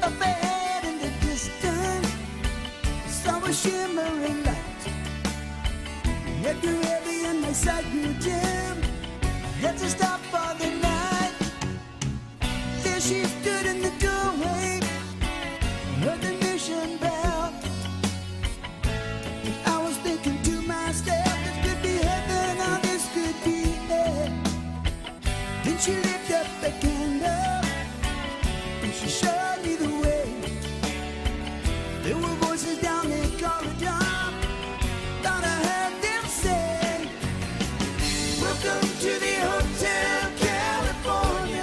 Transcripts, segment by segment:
up ahead in the distance, saw a shimmering light. Head grew heavy and my sight grew dim. Had to stop for the night. There she stood in the doorway, heard the mission bell. I was thinking to myself, this could be heaven or this could be hell. Then she lit up a candle and she showed me the way. There were voices down the corridor, thought I heard them say, welcome to the Hotel California.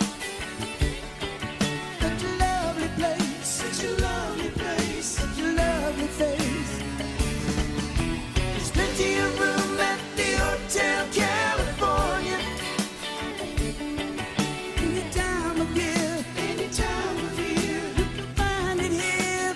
Such a lovely place, such a lovely place, such a lovely face. There's plenty of room at the Hotel California. Any time of year, any time of year, you can find it here.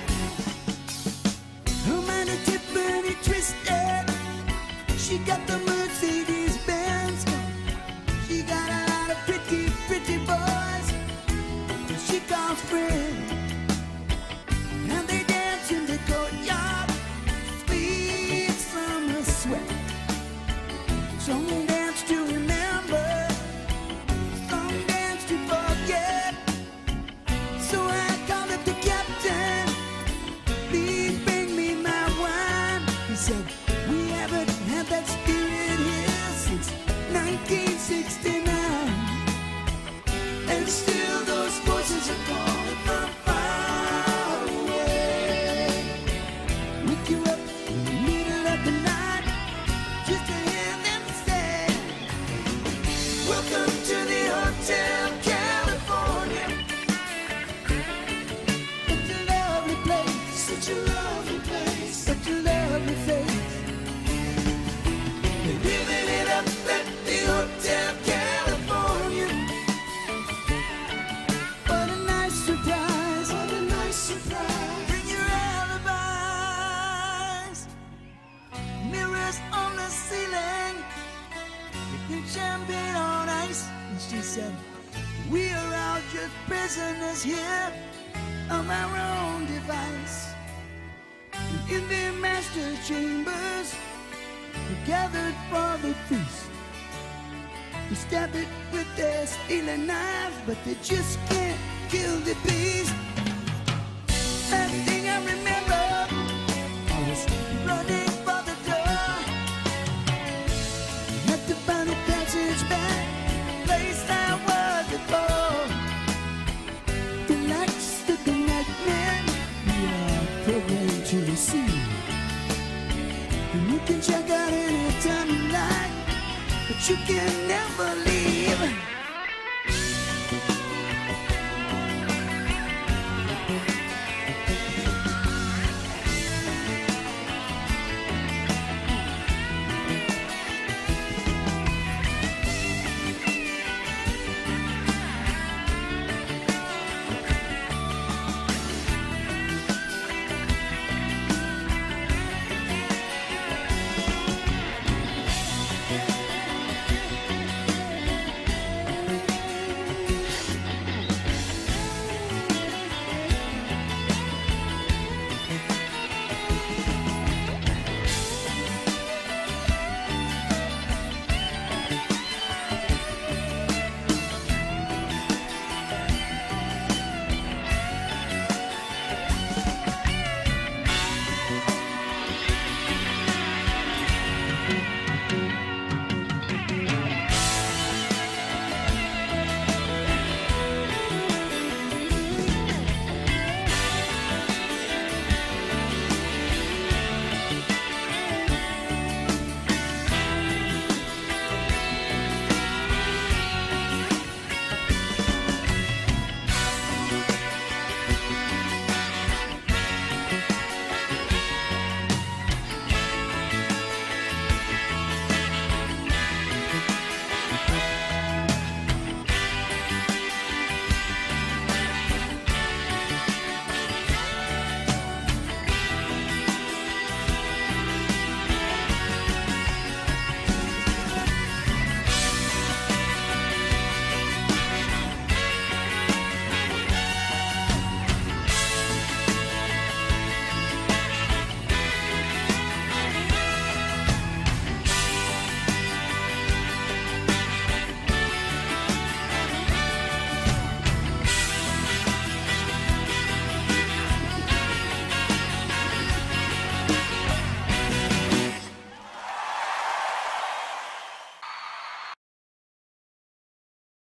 Her mind is Tiffany twisted. She got the Mercedes Benz. She got a lot of pretty, pretty boys that she calls friends. And they dance in the courtyard, sweet summer sweat. Some dance to remember, some dance to forget. So I called up the captain, please bring me my wine. He said, we haven't had that spirit here since 1969. And still those voices are calling from far away. Wake you up in the middle of the night just to hear them say, welcome to the Hotel California. Such a lovely place, such a lovely place, such a lovely face. They're living it up at the Hotel California. What a nice surprise, what a nice surprise. Bring your alibis. Mirrors on the ceiling, picking champagne on ice. And she said, we are all just prisoners here of our own device. And in their master chambers, we gathered for the feast. They stab it with their stealing knives, but they just can't kill the beast. That thing I remember, I was running for the door. Had to find a passage back, place I was before. Relax the nightmare, we are programmed to receive. And you can check out anytime you like, but you can